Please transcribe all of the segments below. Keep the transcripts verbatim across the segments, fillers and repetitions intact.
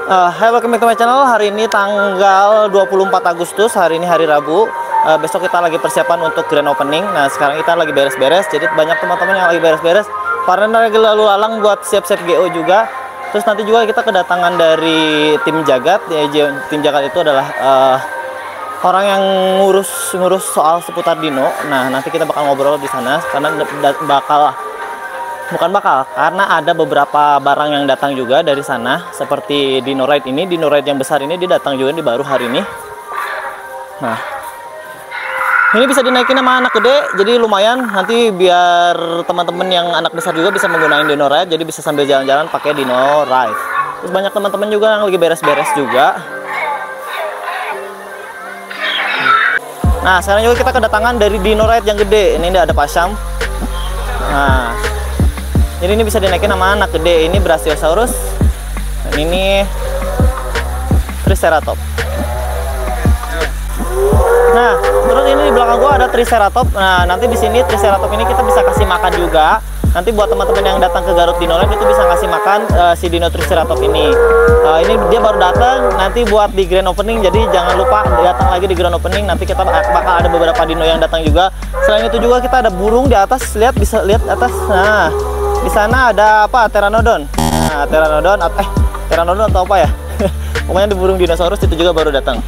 Uh, hai, welcome back to my channel. Hari ini tanggal dua puluh empat Agustus, hari ini hari Rabu. Uh, besok kita lagi persiapan untuk grand opening. Nah, sekarang kita lagi beres-beres. Jadi banyak teman-teman yang lagi beres-beres. Partner lagi lalu lalang buat siap-siap G O juga. Terus nanti juga kita kedatangan dari tim Jagat. Ya, tim Jagat itu adalah uh, orang yang ngurus ngurus soal seputar dino. Nah, nanti kita bakal ngobrol di sana karena bakal Bukan bakal, karena ada beberapa barang yang datang juga dari sana. Seperti Dino Ride ini, Dino Ride yang besar ini dia datang juga di baru hari ini. Nah, ini bisa dinaikin sama anak gede, jadi lumayan. Nanti biar teman-teman yang anak besar juga bisa menggunakan Dino Ride, jadi bisa sambil jalan-jalan pakai Dino Ride. Terus banyak teman-teman juga yang lagi beres-beres juga. Nah, sekarang juga kita kedatangan dari Dino Ride yang gede. Ini ada Pasam. Nah, jadi ini bisa dinaikin sama anak gede. Ini Brachiosaurus, dan ini Triceratops. Nah, terus ini di belakang gua ada Triceratops. Nah, nanti di sini Triceratops ini kita bisa kasih makan juga. Nanti buat teman-teman yang datang ke Garut Dino Land itu bisa ngasih makan uh, si Dino Triceratops ini. Uh, ini dia baru datang. Nanti buat di grand opening. Jadi jangan lupa datang lagi di grand opening. Nanti kita bakal ada beberapa dino yang datang juga. Selain itu juga kita ada burung di atas. Lihat, bisa lihat atas. Nah, di sana ada apa? Pteranodon. Nah, Pteranodon eh Pteranodon atau apa ya? Pokoknya di burung dinosaurus itu juga baru datang.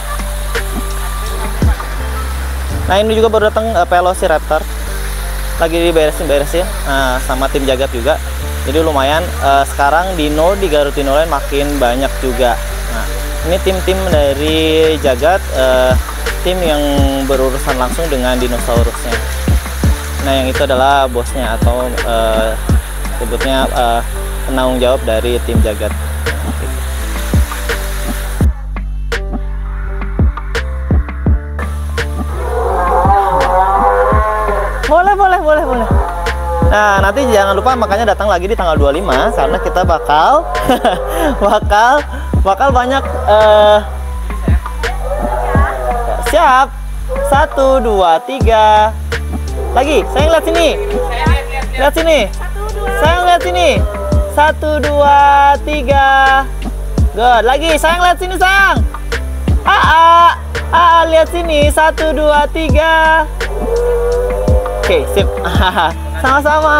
Nah, ini juga baru datang uh, Velociraptor. Lagi diberesin-beresin nah, sama tim Jagat juga. Jadi lumayan uh, sekarang dino di Garut Dino Land makin banyak juga. Nah, ini tim-tim dari Jagat, uh, tim yang berurusan langsung dengan dinosaurusnya. Nah, yang itu adalah bosnya atau uh, sebutnya uh, penanggung jawab dari tim Jagat. Boleh, boleh, boleh, boleh. Nah, nanti jangan lupa makanya datang lagi di tanggal dua puluh lima karena kita bakal bakal bakal banyak uh, siap. Satu, dua, tiga. Lagi, saya ngeliat sini. Lihat sini. Saya ngeliat sini. Satu, dua, tiga. Good. Lagi, saya ngeliat sini, sayang. Aa, Aa, lihat sini. Satu, dua, tiga. Oke, sip. Sama-sama.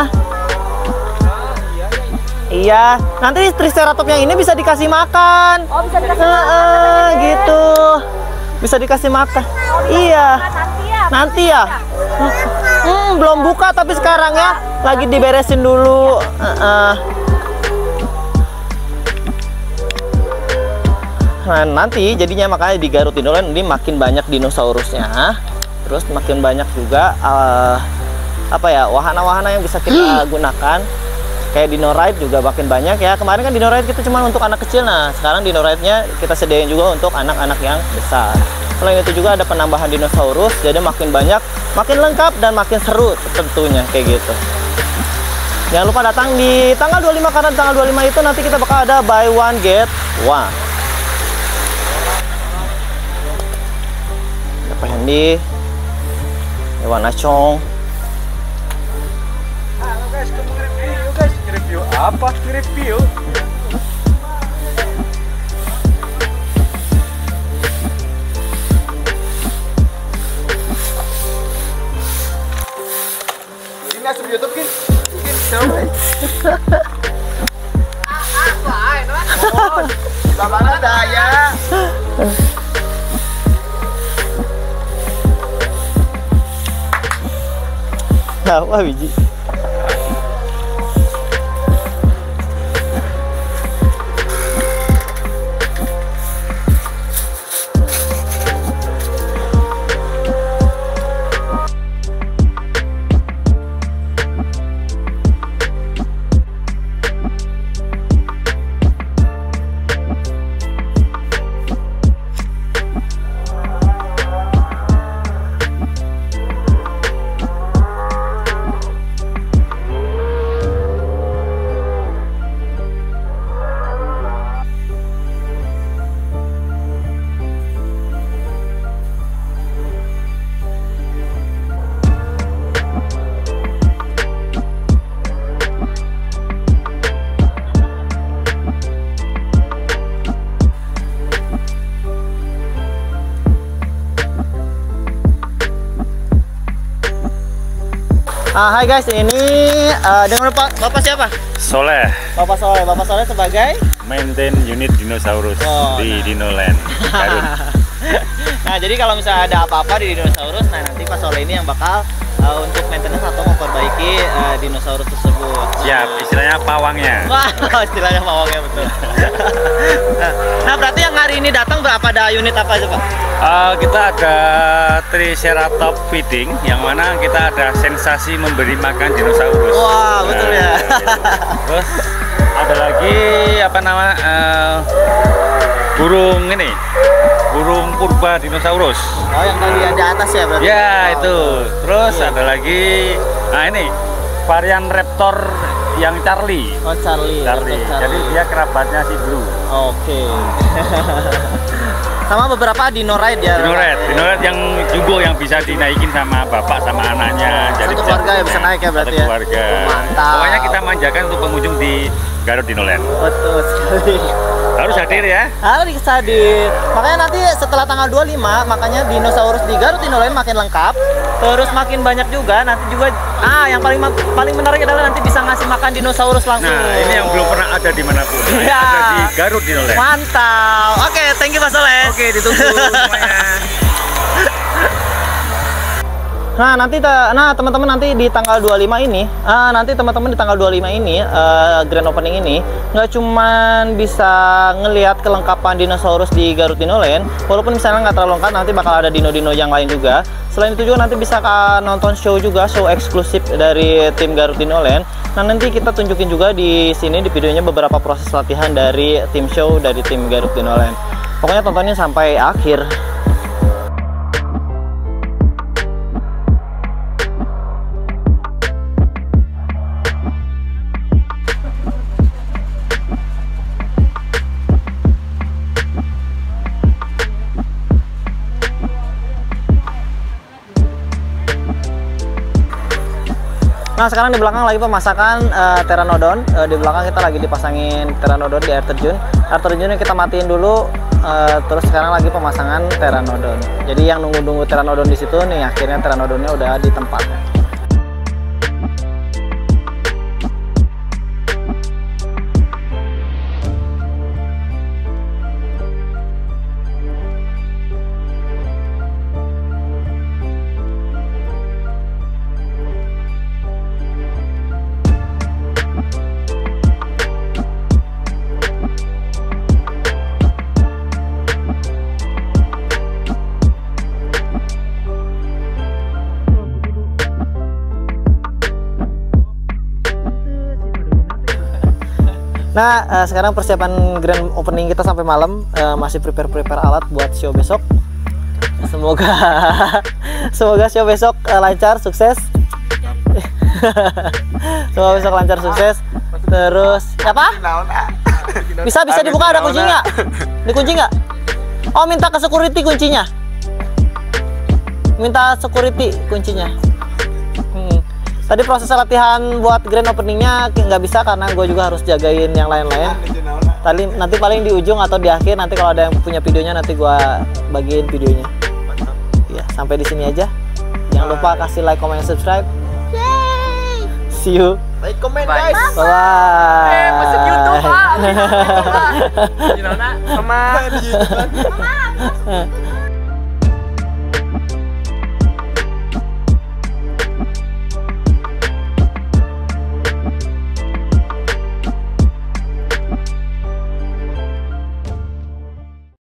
Iya. Nanti Triceratops yang ini bisa dikasih makan. Oh, bisa dikasih makan. makan. Gitu. Bisa dikasih makan. Iya. Nanti ya. Hmm, belum buka tapi sekarang ya lagi diberesin dulu. Uh -uh. Nah, nanti jadinya makanya di Garut Dino Land ini makin banyak dinosaurusnya. Terus makin banyak juga uh, apa ya wahana-wahana yang bisa kita gunakan. Kayak Dino Ride juga makin banyak ya. Kemarin kan Dino Ride kita cuma untuk anak kecil. Nah, sekarang Dino Ride-nya kita sediain juga untuk anak-anak yang besar. Selain itu juga ada penambahan dinosaurus, jadi makin banyak, makin lengkap dan makin seru tentunya kayak gitu. Jangan lupa datang di tanggal dua puluh lima karena tanggal dua puluh lima itu nanti kita bakal ada buy one get one. Ada Pak Hendy, Hewan Acong. Halo guys, kamu nge-review guys, nge-review apa? Nge-review masuk YouTube kan? Mungkin siapa? Apa? Nah, Bapak ada ya. Apa biji? Uh, hai guys, ini uh, dengan Bapak, Bapak siapa? Soleh. Bapak Soleh. Bapak Soleh sebagai Maintain unit dinosaurus oh, di nah. Dinoland. Nah, jadi kalau misalnya ada apa-apa di dinosaurus, nah nanti Pak Soleh ini yang bakal uh, untuk maintenance atau memperbaiki uh, dinosaurus tersebut. Siap, istilahnya pawangnya. Wah, istilahnya pawangnya betul. Nah, berarti yang hari ini datang berapa ada unit apa aja Pak? Uh, kita ada Triceratops feeding, yang mana kita ada sensasi memberi makan dinosaurus. Wah, betul nah, ya. Terus ada lagi apa nama uh, burung ini, burung purba dinosaurus. Oh, yang tadi yang di atas ya berarti? Ya, oh, itu. Terus iya. Ada lagi, nah ini varian raptor yang Charlie. Oh, Charlie. Charlie. Charlie. Jadi dia kerabatnya si Blue. Oke. Okay. Sama beberapa dino ride ya. Dino ride, dino ride yang jumbo yang bisa dinaikin sama bapak sama anaknya. Oh, jadi satu keluarga ya bisa naik ya berarti satu keluarga. ya. Oh, mantap. Pokoknya kita manjakan untuk pengunjung di Garut Dinoland. Betul sekali. Harus hadir ya. Harus hadir. Makanya nanti setelah tanggal dua puluh lima, makanya dinosaurus di Garut Dinoland makin lengkap. Terus makin banyak juga. Nanti juga ah yang paling paling menarik adalah nanti bisa ngasih makan dinosaurus langsung. Nah, ini yang belum pernah ada dimanapun. Ya. Ada di Garut Dinoland. Mantap. Oke, okay, thank you Pak Soleh. Oke, ditunggu semuanya. Nah nanti nah teman-teman nanti di tanggal dua puluh lima ini ah, nanti teman-teman di tanggal dua puluh lima ini uh, grand opening ini nggak cuman bisa ngelihat kelengkapan dinosaurus di Garut Dinoland, walaupun misalnya nggak terlalu lengkap, nanti bakal ada dino-dino yang lain juga. Selain itu juga nanti bisa nonton show juga, show eksklusif dari tim Garut Dinoland. Nah nanti kita tunjukin juga di sini di videonya beberapa proses latihan dari tim show dari tim Garut Dinoland. Pokoknya tontonnya sampai akhir. Nah sekarang di belakang lagi pemasakan uh, Pteranodon. Uh, di belakang kita lagi dipasangin Pteranodon di air terjun. Air terjunnya kita matiin dulu. Uh, terus sekarang lagi pemasangan Pteranodon. Jadi yang nunggu-nunggu Pteranodon di situ nih, akhirnya Pteranodonnya udah di tempatnya. Nah, uh, sekarang persiapan grand opening kita sampai malam, uh, masih prepare-prepare alat buat show besok. Semoga semoga show besok uh, lancar, sukses. Semoga besok lancar, sukses. Terus, apa? Bisa bisa dibuka, ada kunci nggak? Dikunci nggak? Oh, minta ke security kuncinya. Minta security kuncinya. Hmm. Tadi proses latihan buat grand openingnya nggak bisa karena gue juga harus jagain yang lain-lain. Tadi nanti paling di ujung atau di akhir, nanti kalau ada yang punya videonya nanti gue bagiin videonya. Ya sampai di sini aja. Jangan lupa kasih like, comment, subscribe. See you. Like, comment guys. Bye bye. Eh, masuk YouTube pak. Gimana? Mama.